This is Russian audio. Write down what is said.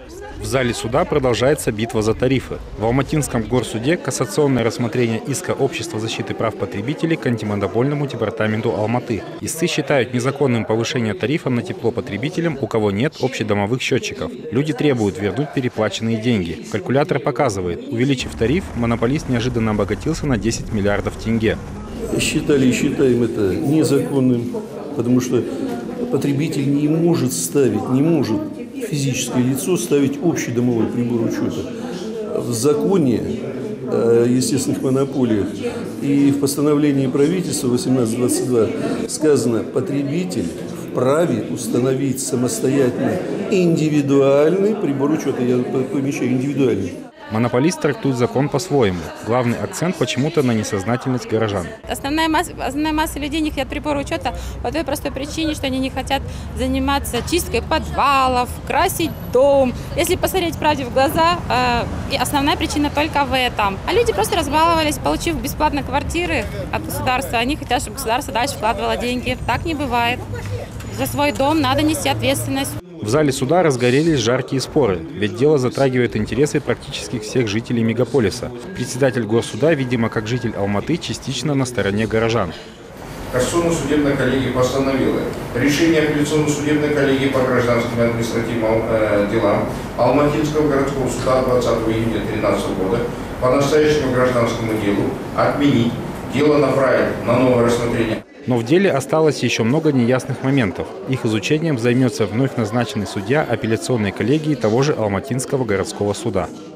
В зале суда продолжается битва за тарифы. В Алматинском горсуде кассационное рассмотрение иска Общества защиты прав потребителей к антимонопольному департаменту Алматы. Истцы считают незаконным повышение тарифа на тепло потребителям, у кого нет общедомовых счетчиков. Люди требуют вернуть переплаченные деньги. Калькулятор показывает, увеличив тариф, монополист неожиданно обогатился на 10 миллиардов тенге. Считали и считаем это незаконным, потому что потребитель не может физическое лицо ставить общий домовой прибор учета. В законе о естественных монополиях и в постановлении правительства 1822 сказано, потребитель вправе установить самостоятельно индивидуальный прибор учета. Я помещаю индивидуальный. Монополист трактует закон по-своему. Главный акцент почему-то на несознательность горожан. Основная масса людей не хотят прибора учета по той простой причине, что они не хотят заниматься чисткой подвалов, красить дом. Если посмотреть правде в глаза, и основная причина только в этом. А люди просто разбаловались, получив бесплатно квартиры от государства. Они хотят, чтобы государство дальше вкладывало деньги. Так не бывает. За свой дом надо нести ответственность. В зале суда разгорелись жаркие споры, ведь дело затрагивает интересы практически всех жителей мегаполиса. Председатель горсуда, видимо, как житель Алматы, частично на стороне горожан. Кассационно-судебная коллегия постановила решение апелляционно-судебной коллегии по гражданским и административным делам Алматинского городского суда 20 июня 2013 года по настоящему гражданскому делу отменить, дело направить на новое рассмотрение. Но в деле осталось еще много неясных моментов. Их изучением займется вновь назначенный судья апелляционной коллегии того же Алматинского городского суда.